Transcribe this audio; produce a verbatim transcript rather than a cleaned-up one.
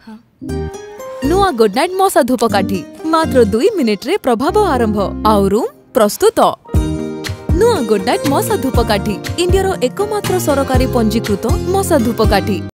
नुआ good night मशा धूपकाठी मात्र दुई मिनिट रे प्रभाव आरंभ आउ रूम प्रस्तुत। नुआ गुड नाइट मशा धूपकाठी इंडिया रो एकमात्र सरकारी पंजीकृत मशा धूपकाठी।